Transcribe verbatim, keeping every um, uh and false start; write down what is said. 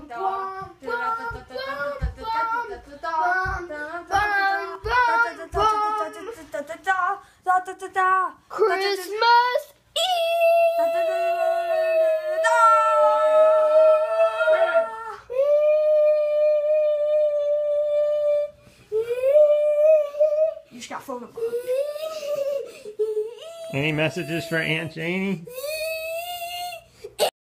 Christmas Eve. You just got phone. Any messages for Aunt Janie?